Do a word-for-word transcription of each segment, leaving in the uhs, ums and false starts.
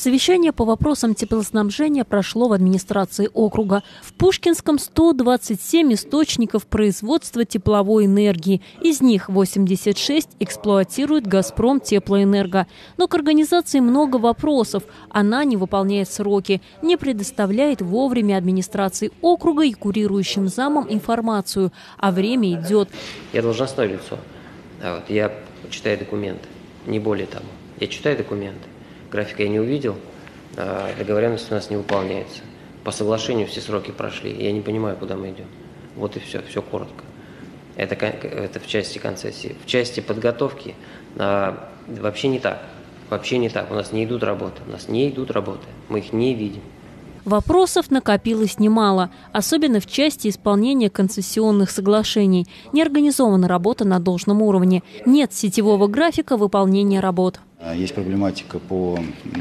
Совещание по вопросам теплоснабжения прошло в администрации округа. В Пушкинском сто двадцать семь источников производства тепловой энергии. Из них восемьдесят шесть эксплуатирует «Газпром Теплоэнерго». Но к организации много вопросов. Она не выполняет сроки, не предоставляет вовремя администрации округа и курирующим замам информацию. А время идет. Я должностное лицо. А вот я читаю документы, не более того. Я читаю документы. Графика я не увидел, а договоренность у нас не выполняется. По соглашению все сроки прошли. Я не понимаю, куда мы идем. Вот и все, все коротко. Это, это в части концессии. В части подготовки а, вообще не так. Вообще не так. У нас не идут работы. У нас не идут работы. Мы их не видим. Вопросов накопилось немало, особенно в части исполнения концессионных соглашений. Не организована работа на должном уровне. Нет сетевого графика выполнения работ. Есть проблематика по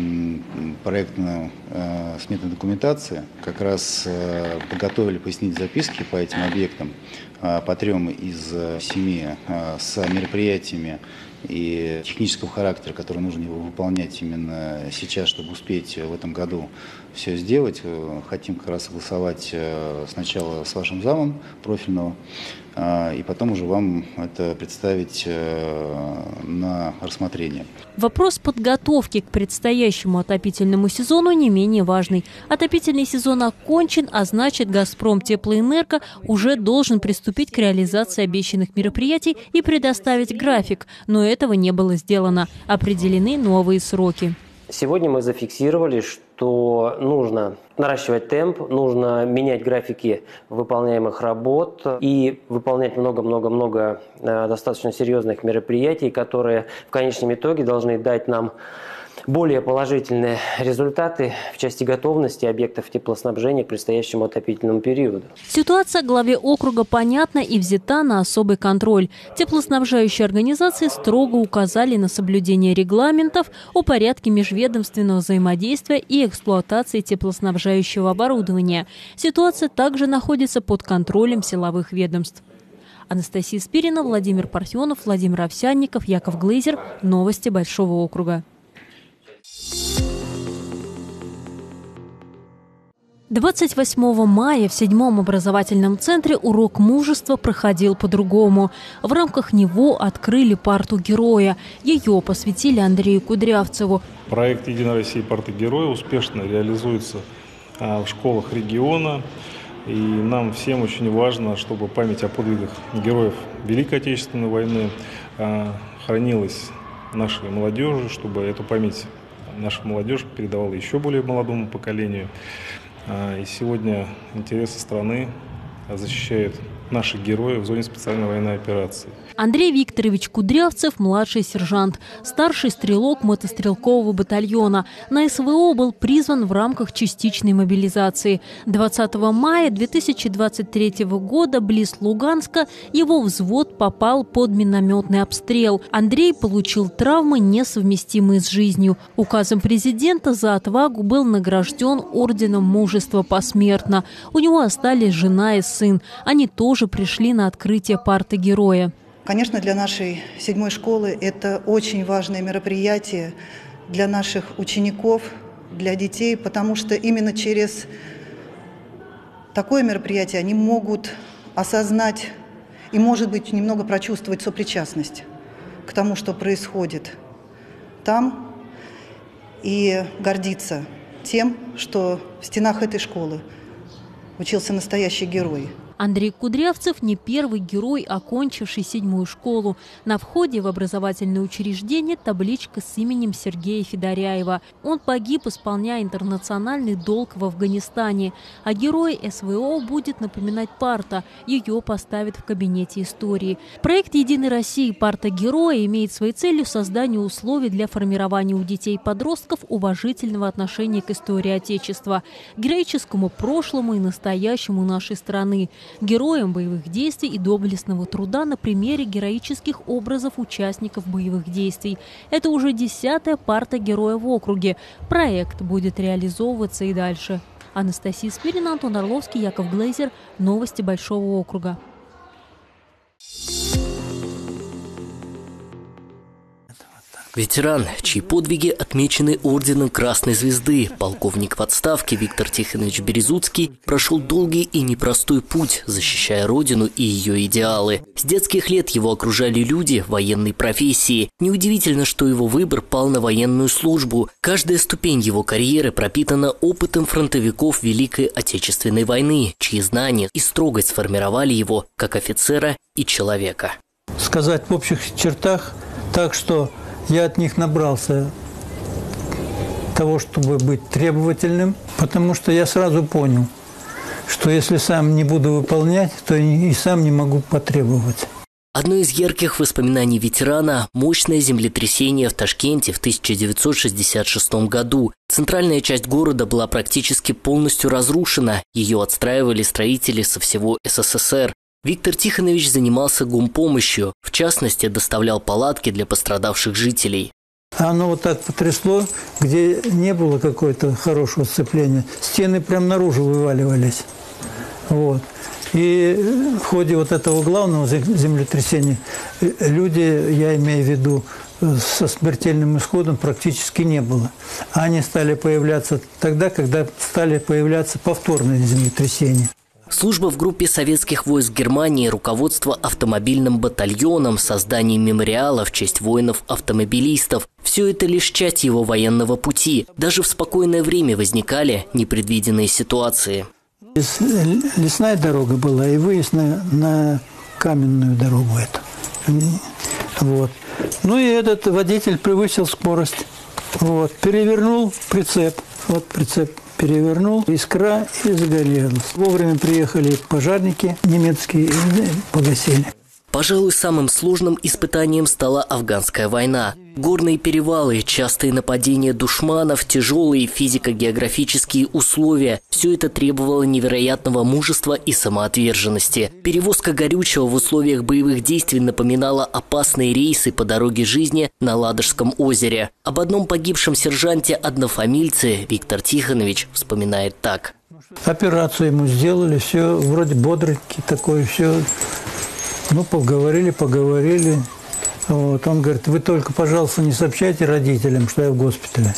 проектно-сметной документации. Как раз подготовили пояснительные записки по этим объектам, по трем из семи, с мероприятиями и технического характера, которые нужно выполнять именно сейчас, чтобы успеть в этом году все сделать. Хотим как раз согласовать сначала с вашим замом профильного, и потом уже вам это представить на рассмотрение. Вопрос подготовки к предстоящему отопительному сезону не менее важный. Отопительный сезон окончен, а значит, «Газпром Теплоэнерго» уже должен приступить к реализации обещанных мероприятий и предоставить график. Но этого не было сделано. Определены новые сроки. Сегодня мы зафиксировали, что нужно наращивать темп, нужно менять графики выполняемых работ и выполнять много-много-много достаточно серьезных мероприятий, которые в конечном итоге должны дать нам более положительные результаты в части готовности объектов теплоснабжения к предстоящему отопительному периоду. Ситуация главе округа понятна и взята на особый контроль. Теплоснабжающие организации строго указали на соблюдение регламентов о порядке межведомственного взаимодействия и эксплуатации теплоснабжающего оборудования. Ситуация также находится под контролем силовых ведомств. Анастасия Спирина, Владимир Парфенов, Владимир Овсянников, Яков Глейзер. Новости Большого округа. двадцать восьмого мая в седьмом образовательном центре урок мужества проходил по-другому. В рамках него открыли парту героя. Ее посвятили Андрею Кудрявцеву. Проект «Единая Россия. Парта героя» успешно реализуется в школах региона. И нам всем очень важно, чтобы память о подвигах героев Великой Отечественной войны хранилась нашей молодежи, чтобы эту память наша молодежь передавала еще более молодому поколению. И сегодня интересы страны защищают наши герои в зоне специальной военной операции. Андрей Викторович Кудрявцев – младший сержант, старший стрелок мотострелкового батальона. На СВО был призван в рамках частичной мобилизации. двадцатого мая две тысячи двадцать третьего года близ Луганска его взвод попал под минометный обстрел. Андрей получил травмы, несовместимые с жизнью. Указом президента за отвагу был награжден орденом мужества посмертно. У него остались жена и сын. Они тоже пришли на открытие парты героя. Конечно, для нашей седьмой школы это очень важное мероприятие для наших учеников, для детей, потому что именно через такое мероприятие они могут осознать и, может быть, немного прочувствовать сопричастность к тому, что происходит там, и гордиться тем, что в стенах этой школы учился настоящий герой. Андрей Кудрявцев не первый герой, окончивший седьмую школу. На входе в образовательное учреждение табличка с именем Сергея Федоряева. Он погиб, исполняя интернациональный долг в Афганистане. А герой СВО будет напоминать парта. Ее поставят в кабинете истории. Проект «Единой России. Парта героя» имеет своей целью создание условий для формирования у детей и подростков уважительного отношения к истории Отечества, героическому прошлому и настоящему нашей страны. Героям боевых действий и доблестного труда на примере героических образов участников боевых действий. Это уже десятая парта героя в округе. Проект будет реализовываться и дальше. Анастасия Спирина, Антон Орловский, Яков Глейзер. Новости Большого округа. Ветеран, чьи подвиги отмечены орденом Красной Звезды, полковник в отставке Виктор Тихонович Березуцкий прошел долгий и непростой путь, защищая родину и ее идеалы. С детских лет его окружали люди военной профессии. Неудивительно, что его выбор пал на военную службу. Каждая ступень его карьеры пропитана опытом фронтовиков Великой Отечественной войны, чьи знания и строгость сформировали его как офицера и человека. Сказать в общих чертах так, что я от них набрался того, чтобы быть требовательным, потому что я сразу понял, что если сам не буду выполнять, то и сам не могу потребовать. Одно из ярких воспоминаний ветерана – мощное землетрясение в Ташкенте в тысяча девятьсот шестьдесят шестом году. Центральная часть города была практически полностью разрушена. Ее отстраивали строители со всего СССР. Виктор Тихонович занимался гумпомощью, в частности, доставлял палатки для пострадавших жителей. Оно вот так потрясло, где не было какого-то хорошего сцепления. Стены прям наружу вываливались. Вот. И в ходе вот этого главного землетрясения люди, я имею в виду, со смертельным исходом практически не было. Они стали появляться тогда, когда стали появляться повторные землетрясения. Служба в группе советских войск Германии, руководство автомобильным батальоном, создание мемориала в честь воинов-автомобилистов – все это лишь часть его военного пути. Даже в спокойное время возникали непредвиденные ситуации. Лесная дорога была и выезд на, на каменную дорогу эту. Вот. Ну и этот водитель превысил скорость. Вот. Перевернул прицеп. Вот прицеп. Перевернул, искра и загорелась. Вовремя приехали пожарники немецкие и погасили. Пожалуй, самым сложным испытанием стала афганская война. Горные перевалы, частые нападения душманов, тяжелые физико-географические условия – все это требовало невероятного мужества и самоотверженности. Перевозка горючего в условиях боевых действий напоминала опасные рейсы по дороге жизни на Ладожском озере. Об одном погибшем сержанте-однофамильце Виктор Тихонович вспоминает так. Операцию ему сделали, все вроде бодренький такой, все. Ну, поговорили, поговорили. Вот. Он говорит, вы только, пожалуйста, не сообщайте родителям, что я в госпитале.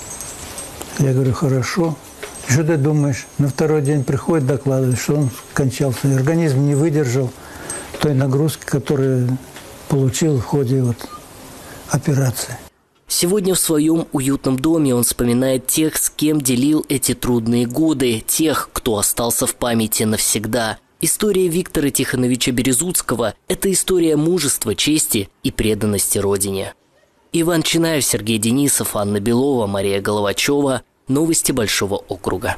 Я говорю, хорошо. И что ты думаешь? На второй день приходит, докладывает, что он скончался. Организм не выдержал той нагрузки, которую получил в ходе вот операции. Сегодня в своем уютном доме он вспоминает тех, с кем делил эти трудные годы, тех, кто остался в памяти навсегда. История Виктора Тихоновича Березуцкого – это история мужества, чести и преданности Родине. Иван Чинаев, Сергей Денисов, Анна Белова, Мария Головачева. Новости Большого округа.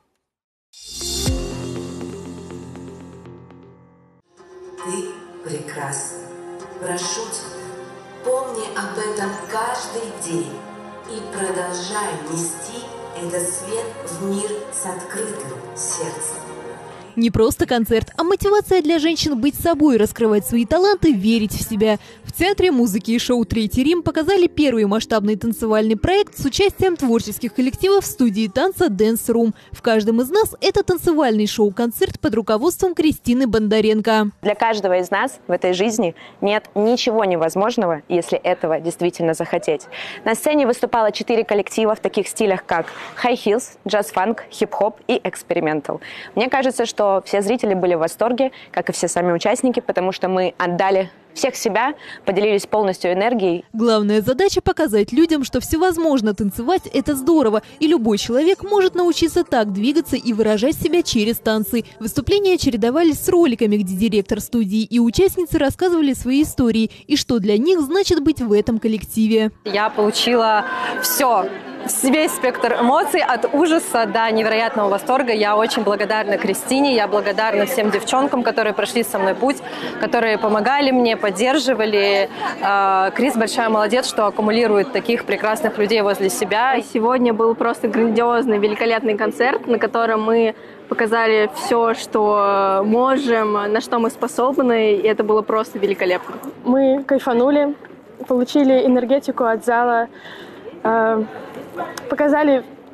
Ты прекрасна. Прошу тебя, помни об этом каждый день и продолжай нести этот свет в мир с открытым сердцем. Не просто концерт, а мотивация для женщин быть собой, раскрывать свои таланты, верить в себя. В Центре музыки и шоу «Третий Рим» показали первый масштабный танцевальный проект с участием творческих коллективов в студии танца Dance Room. В каждом из нас это танцевальный шоу-концерт под руководством Кристины Бондаренко. Для каждого из нас в этой жизни нет ничего невозможного, если этого действительно захотеть. На сцене выступало четыре коллектива в таких стилях, как high heels, джаз-фанк, хип-хоп и экспериментал. Мне кажется, что что все зрители были в восторге, как и все сами участники, потому что мы отдали всех себя, поделились полностью энергией. Главная задача – показать людям, что все возможно. Танцевать – это здорово, и любой человек может научиться так двигаться и выражать себя через танцы. Выступления чередовались с роликами, где директор студии и участницы рассказывали свои истории и что для них значит быть в этом коллективе. Я получила все. Весь спектр эмоций, от ужаса до невероятного восторга. Я очень благодарна Кристине, я благодарна всем девчонкам, которые прошли со мной путь, которые помогали мне, поддерживали. Крис большая молодец, что аккумулирует таких прекрасных людей возле себя. Сегодня был просто грандиозный, великолепный концерт, на котором мы показали все, что можем, на что мы способны, и это было просто великолепно. Мы кайфанули, получили энергетику от зала, показали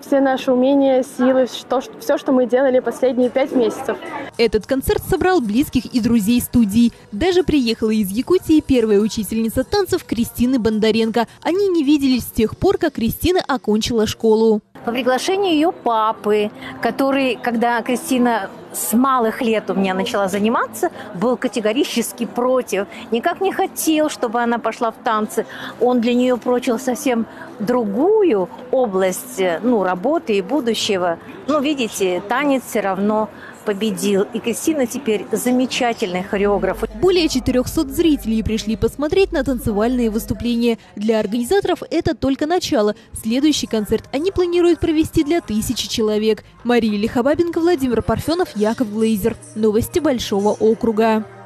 все наши умения, силы, что, все, что мы делали последние пять месяцев. Этот концерт собрал близких и друзей студии. Даже приехала из Якутии первая учительница танцев Кристина Бондаренко. Они не виделись с тех пор, как Кристина окончила школу. По приглашению ее папы, который, когда Кристина с малых лет у меня начала заниматься, был категорически против. Никак не хотел, чтобы она пошла в танцы. Он для нее прочил совсем другую область, ну, работы и будущего. Ну, видите, танец все равно победил. И Кристина теперь замечательный хореограф. Более четырехсот зрителей пришли посмотреть на танцевальные выступления. Для организаторов это только начало. Следующий концерт они планируют провести для тысячи человек. Мария Лихобабенко, Владимир Парфенов, Яков Глейзер. Новости Большого округа.